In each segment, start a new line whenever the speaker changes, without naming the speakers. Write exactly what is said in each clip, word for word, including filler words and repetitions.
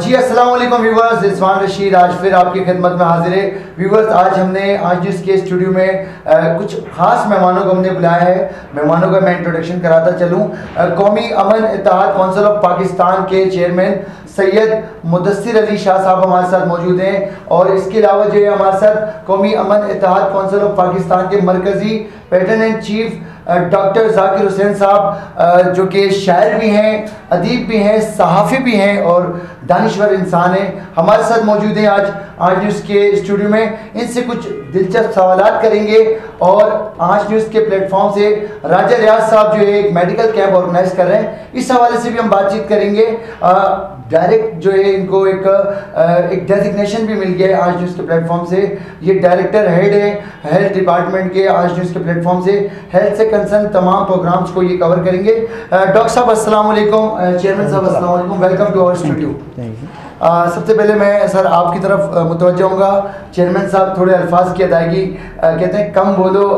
जी अस्सलाम वालेकुम व्यूवर्स, इस्मान रशीद आज फिर आपकी खिदमत में हाजिर है। व्यूवर्स, आज हमने आज जिसके स्टूडियो में आ, कुछ खास मेहमानों को हमने बुलाया है। मेहमानों का मैं इंट्रोडक्शन कराता चलूँ। कौमी अमन इत्तेहाद कौंसिल ऑफ पाकिस्तान के चेयरमैन सैयद मुदस्सिर अली शाह साहब हमारे साथ मौजूद हैं, और इसके अलावा जो है हमारे साथ कौमी अमन इत्तेहाद कौंसिल ऑफ पाकिस्तान के मरकज़ी patron and chief doctor Zakir Hussain साहब, जो कि शायर भी हैं, अदीब भी हैं, सहाफ़ी भी हैं और दानिश्वर इंसान हैं, हमारे साथ मौजूद हैं आज आज न्यूज़ के स्टूडियो में। इनसे कुछ दिलचस्प सवालात करेंगे और आज न्यूज़ के प्लेटफॉर्म से राजा रियाज साहब जो है एक मेडिकल कैंप ऑर्गेनाइज कर रहे हैं, इस हवाले से भी हम बातचीत करेंगे। डायरेक्ट जो है इनको एक एक डेजिग्नेशन भी मिल गया है आज न्यूज़ के प्लेटफॉर्म से। ये डायरेक्टर हेड है हेल्थ डिपार्टमेंट के। आज न्यूज़ के प्लेटफॉर्म से हेल्थ से कंसर्न तमाम प्रोग्राम्स को ये कवर करेंगे। डॉक्टर साहब अस्सलाम वालेकुम, चेयरमैन साहब अस्सलाम वालेकुम, वेलकम टू आवर स्टूडियो। सबसे पहले मैं सर आपकी तरफ मुतवज्जह होऊंगा। चेयरमैन साहब थोड़े अल्फाज की अदायगी कहते हैं कम बोलो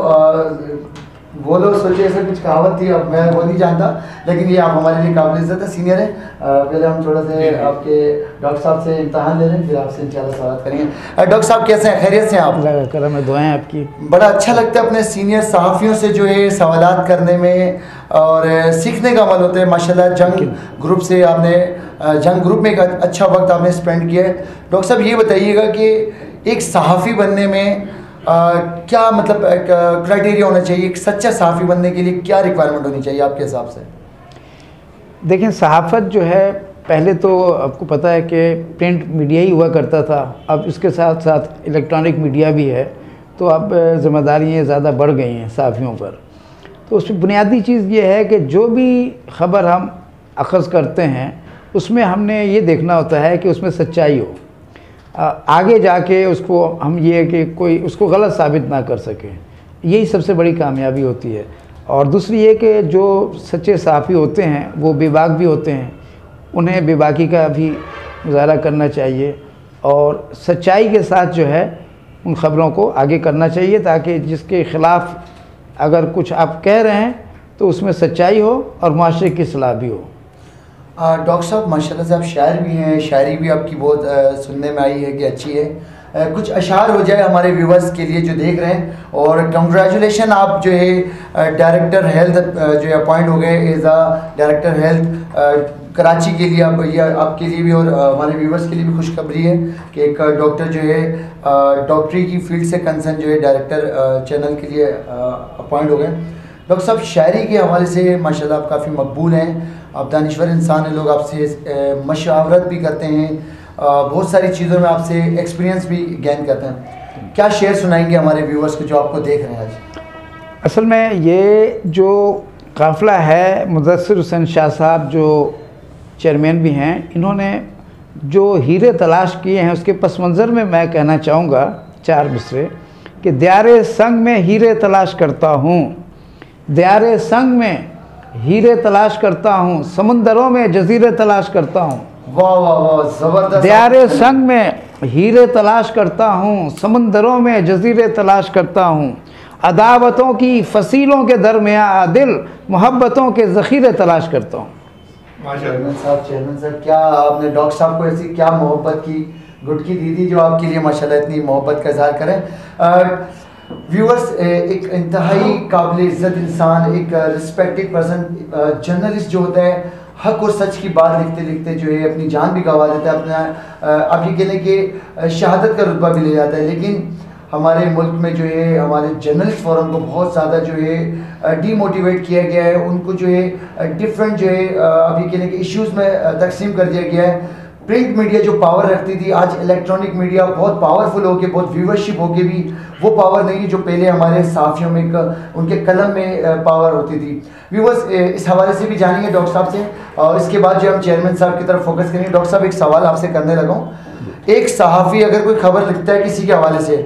बोलो सोचे, ऐसा कुछ कहावत थी, अब मैं वो नहीं जानता, लेकिन ये आप हमारे लिए काबिल इज़्ज़त है, सीनियर हैं। पहले हम थोड़ा से आपके डॉक्टर साहब से इम्तहान ले रहे हैं, फिर आपसे इंशाल्लाह सवाल करेंगे। डॉक्टर साहब कैसे हैं, खैरियत से हैं आप?
करम है, दुआएं आपकी।
बड़ा अच्छा लगता है अपने सीनियर सहाफ़ियों से जो है सवालात करने में और सीखने का अमल होता है। माशाल्लाह जंग ग्रुप से आपने जंग ग्रुप में एक अच्छा वक्त आपने स्पेंड किया है। डॉक्टर साहब ये बताइएगा कि एक सहाफ़ी बनने में आ, क्या मतलब क्राइटेरिया होना चाहिए? एक सच्चा सहाफ़ी बनने के लिए क्या रिक्वायरमेंट होनी चाहिए आपके हिसाब से?
देखें, सहाफ़त जो है पहले तो आपको पता है कि प्रिंट मीडिया ही हुआ करता था, अब इसके साथ साथ इलेक्ट्रॉनिक मीडिया भी है, तो अब ज़िम्मेदारियाँ ज़्यादा बढ़ गई हैं सहाफ़ियों पर। तो उसमें बुनियादी चीज़ ये है कि जो भी ख़बर हम अख़ज़ करते हैं उसमें हमने ये देखना होता है कि उसमें सच्चाई हो, आगे जाके उसको हम ये कि कोई उसको गलत साबित ना कर सके, यही सबसे बड़ी कामयाबी होती है। और दूसरी ये कि जो सच्चे सहाफ़ी होते हैं वो बेबाक भी होते हैं, उन्हें बेबाकी का भी मुज़ाहरा करना चाहिए और सच्चाई के साथ जो है उन ख़बरों को आगे करना चाहिए, ताकि जिसके ख़िलाफ़ अगर कुछ आप कह रहे हैं तो उसमें सच्चाई हो और माशरे की सलाह भी हो।
डॉक्टर साहब माशाल्लाह से आप शायर भी हैं, शायरी भी आपकी बहुत आ, सुनने में आई है कि अच्छी है। आ, कुछ अशार हो जाए हमारे व्यूवर्स के लिए जो देख रहे हैं। और कंग्रेचुलेशन, आप जो है डायरेक्टर हेल्थ जो है अपॉइंट हो गए as a director health Karachi के लिए। आप ये आपके लिए भी और हमारे व्यूवर्स के लिए भी खुशखबरी है कि एक डॉक्टर जो है डॉक्टरी की फील्ड से कंसर्न जो है डायरेक्टर चैनल के लिए अपॉइंट हो गए। डॉक्टर साहब शायरी के हवाले से माशाल्लाह आप काफ़ी मकबूल हैं, आप दानिश्वर इंसान हैं, लोग आपसे मशावरत भी करते हैं, बहुत सारी चीज़ों में आपसे एक्सपीरियंस भी गेन करते हैं। क्या शेर सुनाएंगे हमारे व्यूवर्स को जो आपको देख रहे हैं आज?
असल में ये जो काफ़िला है, मुदस्सिर हुसैन शाह साहब जो चेयरमैन भी हैं, इन्होंने जो हीरे तलाश किए हैं उसके पस मंज़र में मैं कहना चाहूँगा चार मिसरे कि द्यारे संग में हीरे तलाश करता हूँ, द्यारे संग में हीरे तलाश करता हूँ, समुंदरों में जजीरे तलाश करता हूँ।
वाह वाह वाह, ज़बरदस्त।
द्यारे संग में हीरे तलाश करता हूँ, समुंदरों में जजीरे तलाश करता हूँ, अदावतों की फसीलों के दरमियाँ आदिल मोहब्बतों के ज़ख़ीरे तलाश करता हूँ।
चेयरमैन साहब चेयरमैन साहब क्या आपने डॉक्टर साहब को ऐसी क्या मोहब्बत की गुटकी दी थी जो आपके लिए माशाल्लाह इतनी मोहब्बत का इज़हार करें। व्यूअर्स, एक इंतहाई काबिल इज़्ज़त इंसान, एक रिस्पेक्टेड पर्सन, जर्नलिस्ट जो होता है हक और सच की बात लिखते लिखते जो है अपनी जान भी गंवा देता है, अपना आप ये कह लें कि शहादत का रुतबा भी ले जाता है। लेकिन हमारे मुल्क में जो है हमारे जर्नलिस्ट फोरम को बहुत ज़्यादा जो है डीमोटिवेट किया गया है, उनको जो है डिफरेंट जो है आप ये कह लें कि इश्यूज़ में तकसीम कर दिया गया है। प्रिंट मीडिया जो पावर रखती थी, आज इलेक्ट्रॉनिक मीडिया बहुत पावरफुल होके, बहुत व्यूवरशिप होके भी वो पावर नहीं है जो पहले हमारे साफियों में एक उनके कलम में पावर होती थी। व्यूवर्स, इस हवाले से भी जानेंगे डॉक्टर साहब से, और इसके बाद जो हम चेयरमैन साहब की तरफ फोकस करेंगे। डॉक्टर साहब, एक सवाल आपसे करने लगा हूँ, एक सहाफ़ी अगर कोई खबर लिखता है किसी के हवाले से,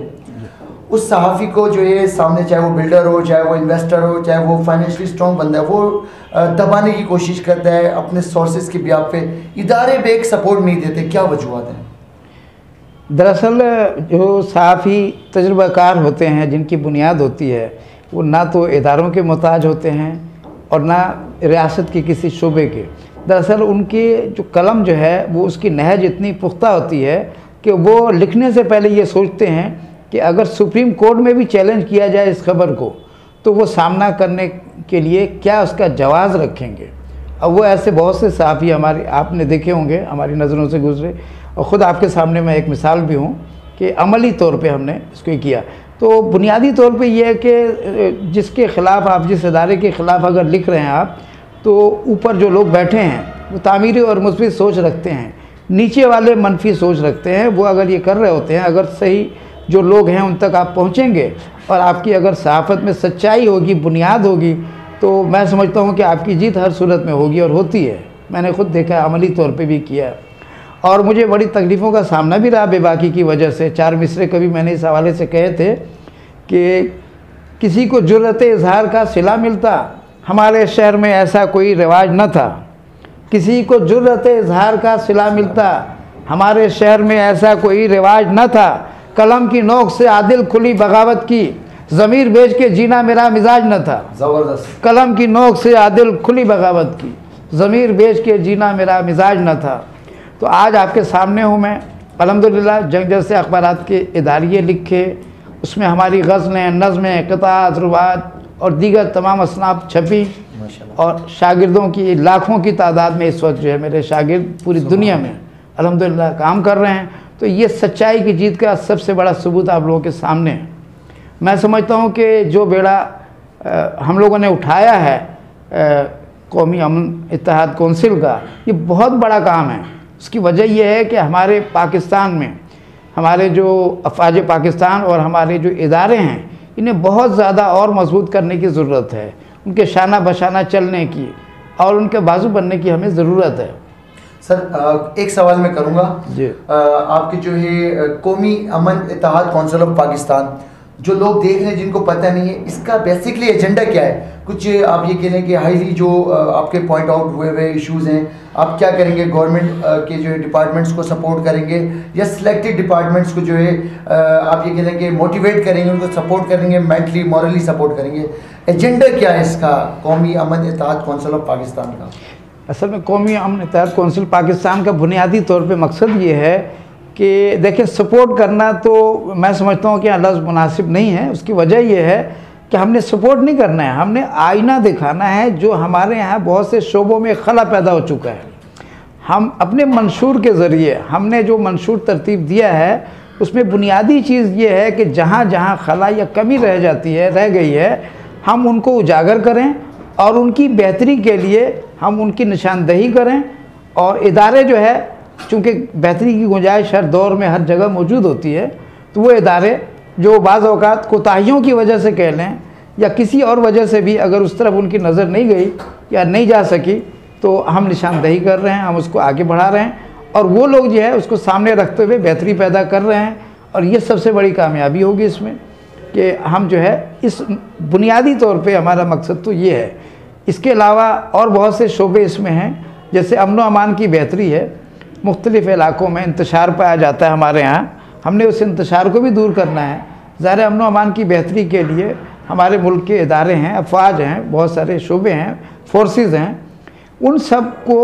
उस सहाफ़ी को जो है सामने, चाहे वो बिल्डर हो, चाहे वो इन्वेस्टर हो, चाहे वो फाइनेंशियली स्ट्रॉन्ग बंदा है, वो दबाने की कोशिश करता है अपने सोर्सेज की बिहाफ पे, इदारे बेक सपोर्ट नहीं देते, क्या वजूहत हैं?
दरअसल जो सहाफ़ी तजुर्बाकार होते हैं, जिनकी बुनियाद होती है, वो ना तो इदारों के मोहताज होते हैं और ना रियासत के किसी शोबे के। दरअसल उनकी जो कलम जो है वो उसकी नहज इतनी पुख्ता होती है कि वो लिखने से पहले ये सोचते हैं कि अगर सुप्रीम कोर्ट में भी चैलेंज किया जाए इस खबर को तो वो सामना करने के लिए क्या उसका जवाज़ रखेंगे। अब वो ऐसे बहुत से सहाफ़ी हमारे आपने देखे होंगे, हमारी नज़रों से गुजरे, और ख़ुद आपके सामने मैं एक मिसाल भी हूँ कि अमली तौर पे हमने इसको किया। तो बुनियादी तौर पे ये है कि जिसके ख़िलाफ़ आप, जिस इदारे के ख़िलाफ़ अगर लिख रहे हैं आप, तो ऊपर जो लोग बैठे हैं वो तामीरी और मुस्बित सोच रखते हैं, नीचे वाले मनफी सोच रखते हैं। वो अगर ये कर रहे होते हैं, अगर सही जो लोग हैं उन तक आप पहुँचेंगे और आपकी अगर सहाफ़त में सच्चाई होगी, बुनियाद होगी, तो मैं समझता हूँ कि आपकी जीत हर सूरत में होगी और होती है। मैंने ख़ुद देखा है, अमली तौर पे भी किया है, और मुझे बड़ी तकलीफ़ों का सामना भी रहा बेबाकी की वजह से। चार मिसरे कभी मैंने इस हवाले से कहे थे कि किसी को जुर्रत इजहार का सिला मिलता, हमारे शहर में ऐसा कोई रिवाज न था। किसी को जुर्रत इजहार का सिला मिलता, हमारे शहर में ऐसा कोई रिवाज न था। कलम की नोक से आदिल खुली बगावत की, ज़मीर बेच के जीना मेरा मिजाज न था।
ज़बरदस्त।
कलम की नोक से आदिल खुली बगावत की, ज़मीर बेच के जीना मेरा मिजाज न था। तो आज आपके सामने हूँ मैं, अल्हम्दुलिल्लाह। जंग जैसे अखबारात के इदारिये लिखे, उसमें हमारी गज़लें, नज़में, क़िताअत, रुबात और दीगर तमाम असनाफ छपी, और शागिर्दों की लाखों की तादाद में इस वक्त जो है मेरे शागिर्द पूरी दुनिया में अल्हम्दुलिल्लाह काम कर रहे हैं। तो ये सच्चाई की जीत का सबसे बड़ा सबूत आप लोगों के सामने है। मैं समझता हूँ कि जो बेड़ा आ, हम लोगों ने उठाया है कौमी अमन इत्तेहाद कौंसिल का, ये बहुत बड़ा काम है। उसकी वजह यह है कि हमारे पाकिस्तान में हमारे जो अफवाज पाकिस्तान और हमारे जो इदारे हैं, इन्हें बहुत ज़्यादा और मजबूत करने की ज़रूरत है, उनके शाना बशाना चलने की और उनके बाजू बनने की हमें ज़रूरत है।
सर एक सवाल मैं करूँगा
जी।
आपके जो है कौमी अमन इत्तेहाद कौंसिल ऑफ पाकिस्तान, जो लोग देख रहे हैं जिनको पता नहीं है, इसका बेसिकली एजेंडा क्या है? कुछ आप ये कह रहे हैं कि हाईली जो आपके पॉइंट आउट हुए हुए इश्यूज़ हैं, आप क्या करेंगे? गवर्नमेंट के जो है डिपार्टमेंट्स को सपोर्ट करेंगे या सिलेक्टेड डिपार्टमेंट्स को जो है आप ये कह रहे हैं कि मोटिवेट करेंगे, उनको सपोर्ट करेंगे, मेंटली मॉरली सपोर्ट करेंगे? एजेंडा क्या है इसका कौमी अमन इत्तेहाद कौंसिल ऑफ पाकिस्तान का?
असल में कौमी अमन इत्तेहाद कौंसिल पाकिस्तान का बुनियादी तौर पे मकसद ये है कि देखिए, सपोर्ट करना तो मैं समझता हूँ कि लफ्ज़ मुनासिब नहीं है। उसकी वजह यह है कि हमने सपोर्ट नहीं करना है, हमने आईना दिखाना है जो हमारे यहाँ बहुत से शोबों में खला पैदा हो चुका है। हम अपने मंशूर के ज़रिए, हमने जो मंशूर तरतीब दिया है, उसमें बुनियादी चीज़ ये है कि जहाँ जहाँ खला या कमी रह जाती है, रह गई है, हम उनको उजागर करें और उनकी बेहतरी के लिए हम उनकी निशानदही करें। और इदारे जो है, चूँकि बेहतरी की गुंजाइश हर दौर में हर जगह मौजूद होती है, तो वो इदारे जो बाज़ औक़ात कोताहियों की वजह से कह लें या किसी और वजह से भी अगर उस तरफ उनकी नज़र नहीं गई या नहीं जा सकी, तो हम निशानदही कर रहे हैं, हम उसको आगे बढ़ा रहे हैं और वो लोग जो है उसको सामने रखते हुए बेहतरी पैदा कर रहे हैं। और ये सबसे बड़ी कामयाबी होगी इसमें कि हम जो है इस बुनियादी तौर पे हमारा मकसद तो ये है। इसके अलावा और बहुत से शोबे इसमें हैं, जैसे अमन व अमान की बेहतरी है। मुख्तलिफ़ इलाक़ों में इंतशार पाया जाता है हमारे यहाँ, हमने उस इंतशार को भी दूर करना है। ज़ाहिर अमन व अमान की बेहतरी के लिए हमारे मुल्क के इदारे हैं, अफवाज हैं, बहुत सारे शोबे हैं, फोर्सेस हैं, उन सब को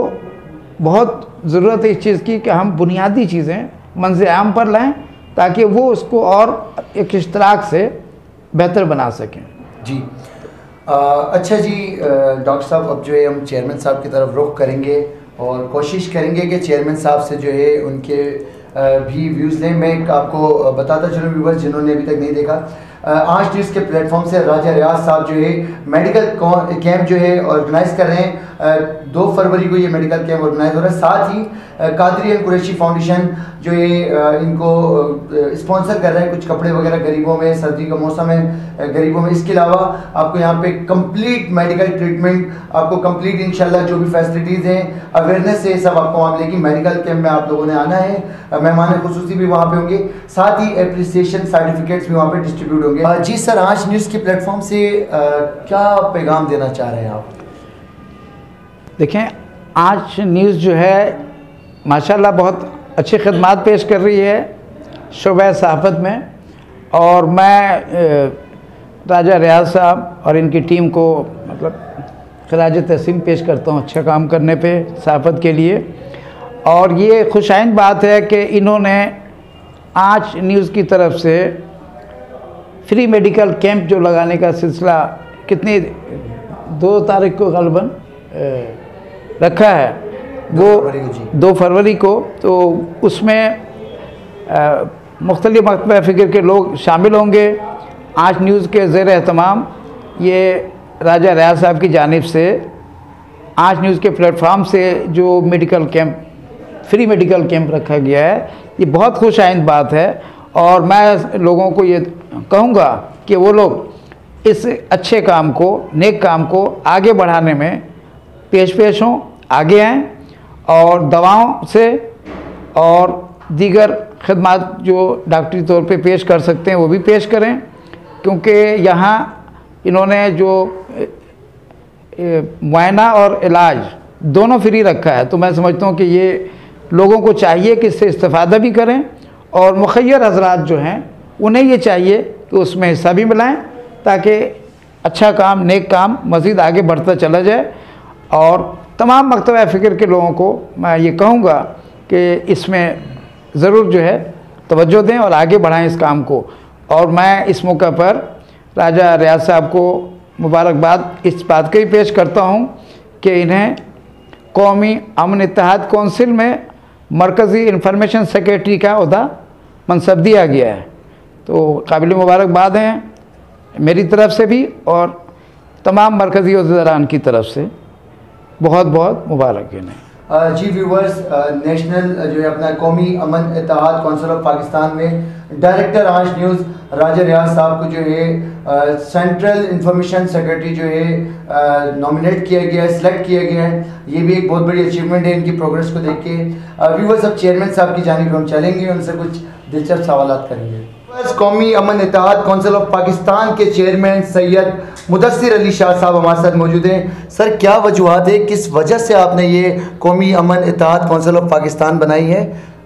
बहुत ज़रूरत है इस चीज़ की कि हम बुनियादी चीज़ें मंज़िल आम पर लाएँ ताकि वो उसको और एक इश्तराक से बेहतर बना सकें।
जी आ, अच्छा जी डॉक्टर साहब, अब जो है हम चेयरमैन साहब की तरफ रुख करेंगे और कोशिश करेंगे कि चेयरमैन साहब से जो है उनके भी व्यूज़ लें। मैं आपको बताता चलूँ व्यूवर्स जिन्होंने अभी तक नहीं देखा, आंच न्यूज़ के प्लेटफॉर्म से राजा रियाज साहब जो है मेडिकल कैंप जो है ऑर्गेनाइज़ कर रहे हैं। दो फरवरी को ये मेडिकल कैंप ऑर्गेनाइज हो रहा है। साथ ही कादरी एंड कुरैशी फाउंडेशन जो है इनको स्पॉन्सर कर रहा है, कुछ कपड़े वगैरह गरीबों में, सर्दी का मौसम है गरीबों में। इसके अलावा आपको यहाँ पे कंप्लीट मेडिकल ट्रीटमेंट, आपको कंप्लीट इंशाल्लाह जो भी फैसिलिटीज़ हैं, अवेयरनेस है, सब आपको वहाँ मिलेगी। मेडिकल कैंप में आप लोगों ने आना है, मेहमान खुसूसी भी वहाँ पे होंगे, साथ ही एप्रिसिएशन सर्टिफिकेट्स भी वहाँ पे डिस्ट्रीब्यूट होंगे। जी सर, आंच न्यूज़ के प्लेटफॉर्म से आ, क्या पैगाम देना चाह रहे हैं आप?
देखें, आंच न्यूज़ जो है माशाल्लाह बहुत अच्छी खदमात पेश कर रही है शोबा सहाफ़त में, और मैं राजा रियाज साहब और इनकी टीम को मतलब खराज तहसीन पेश करता हूँ अच्छा काम करने पे सहाफ़त के लिए। और ये खुशाइन बात है कि इन्होंने आँच न्यूज़ की तरफ से फ्री मेडिकल कैंप जो लगाने का सिलसिला कितनी दो तारीख को ग़ालिबन रखा है, वो दो फरवरी को, तो उसमें मुख्तलिफ़ मकतब फ़िक्र के लोग शामिल होंगे। आँच न्यूज़ के ज़ेर एहतमाम ये राजा रियाज साहब की जानिब से आँच न्यूज़ के प्लेटफार्म से जो medical camp, free medical camp रखा गया है, ये बहुत खुश आइंद बात है। और मैं लोगों को ये कहूँगा कि वो लोग इस अच्छे काम को, नेक काम को आगे बढ़ाने में पेश पेश हों, आगे आएँ और दवाओं से और दीगर खदमात जो डॉक्टरी तौर पे पेश कर सकते हैं वो भी पेश करें, क्योंकि यहाँ इन्होंने जो मुआयना और इलाज दोनों फ्री रखा है। तो मैं समझता हूँ कि ये लोगों को चाहिए कि इससे इस्तेफ़ादा भी करें, और मुखय्यर हज़रात जो हैं उन्हें ये चाहिए कि उसमें हिस्सा भी मिलाएं, ताकि अच्छा काम, नेक काम मज़ीद आगे बढ़ता चला जाए। और तमाम मकतब फ़िक्र के लोगों को मैं ये कहूँगा कि इसमें ज़रूर जो है तवज्जो दें और आगे बढ़ाएं इस काम को। और मैं इस मौका पर राजा रियाज साहब को मुबारकबाद इस बात की भी पेश करता हूँ कि इन्हें कौमी अमन इत्तेहाद कौंसिल में मरकज़ी इंफॉर्मेशन सेक्रेटरी का ओहदा मनसब दिया गया है। तो काबिल मुबारकबाद हैं मेरी तरफ़ से भी और तमाम मरकज़ी ओहदेदारान की तरफ से, बहुत बहुत मुबारक इन्हें।
जी व्यूवर्स, नेशनल जो है अपना कौमी अमन इत्तेहाद कौंसिल ऑफ पाकिस्तान में डायरेक्टर आँच न्यूज़ राजा रियाज साहब को जो है सेंट्रल इंफॉर्मेशन सेक्रेटरी जो है नॉमिनेट किया गया है, सिलेक्ट किया गया है। ये भी एक बहुत बड़ी अचीवमेंट है इनकी प्रोग्रेस को देख के। व्यूवर्स, अब चेयरमैन साहब की जानिब हम चलेंगे, उनसे कुछ दिलचस्प सवालात करेंगे। कौमी अमन इत्तेहाद कौंसिल ऑफ पाकिस्तान के चेयरमैन सैयद मुदस्सिर अली शाह साहब हमारे साथ मौजूद हैं। सर, क्या वजूहत है, किस वजह से आपने ये कौमी अमन इत्तेहाद कौंसिल ऑफ पाकिस्तान बनाई है?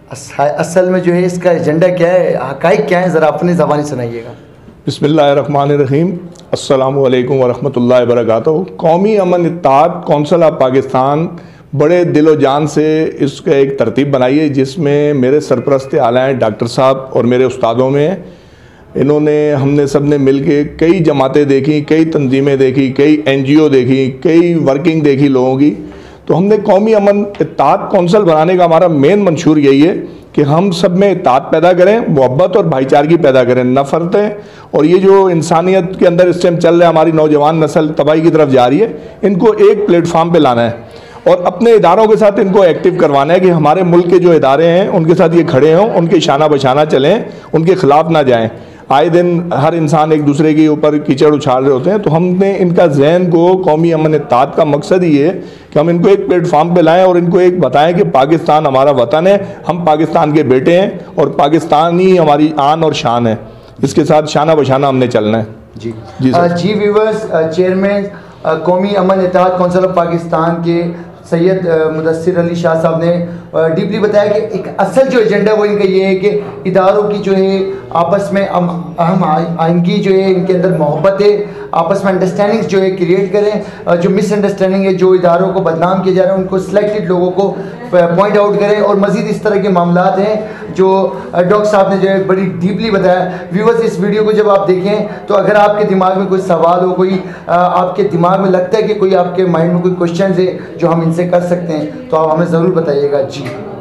असल में जो है इसका एजेंडा क्या है, हक़ाइक़ क्या है, ज़रा अपनी ज़बानी सुनाइएगा।
बिस्मिल्लाहिर्रहमानिर्रहीम, अस्सलामु अलैकुम वरहमतुल्लाहि वबरकातुहू। कौमी अमन इत्तेहाद कौंसिल ऑफ पाकिस्तान बड़े दिलो जान से इसका एक तरतीब बनाई है, जिसमें मेरे सरपरस्त आला हैं डॉक्टर साहब और मेरे उस्तादों में इन्होंने, हमने सब ने मिल के कई जमातें देखी, कई तंजीमें देखी, कई एन जी ओ देखी, कई वर्किंग देखी लोगों की। तो हमने कौमी अमन इत्तेहाद कौंसिल बनाने का हमारा मेन मंशूर यही है कि हम सब में इत्तेहाद पैदा करें, मोहब्बत और भाईचारगी पैदा करें, नफ़रतें और ये जो इंसानियत के अंदर इस टाइम चल रहा है, हमारी नौजवान नस्ल तबाही की तरफ जा रही है, इनको एक प्लेटफार्म पे लाना है और अपने इदारों के साथ इनको एक्टिव करवाना है कि हमारे मुल्क के जो इदारे हैं उनके साथ ये खड़े हों, उनके शाना बशाना चलें, उनके ख़िलाफ़ ना जाएं। आए दिन हर इंसान एक दूसरे के ऊपर कीचड़ उछाल रहे होते हैं। तो हमने इनका जहन को, कौमी अमन इत्तेहाद का मकसद ही है कि हम इनको एक प्लेटफार्म पे लाएं और इनको एक बताएं कि पाकिस्तान हमारा वतन है, हम पाकिस्तान के बेटे हैं और पाकिस्तान ही हमारी आन और शान है। इसके साथ शाना बशाना हमने चलना है।
जी जी जी viewers, chairman Qaumi Aman Ittehad council of Pakistan के सैयद मुदस्सिर अली शाह साहब ने डीपली बताया कि एक असल जो एजेंडा वो इनका ये है कि इदारों की जो है आपस में अहम आइंगी जो है, इनके अंदर मोहब्बत है, आपस में अंडरस्टैंडिंग्स जो है क्रिएट करें। जो मिसअंडरस्टैंडिंग है, जो इदारों को बदनाम किया जा रहा है, उनको सिलेक्टेड लोगों को पॉइंट आउट करें। और मज़ीद इस तरह के मामलात हैं जो डॉक्टर साहब ने जो है बड़ी डीपली बताया। व्यूवर्स, इस वीडियो को जब आप देखें तो अगर आपके दिमाग में कोई सवाल हो, कोई आपके दिमाग में लगता है कि कोई आपके माइंड में कोई क्वेश्चन है जो हम इनसे कर सकते हैं, तो आप हमें ज़रूर बताइएगा। जी।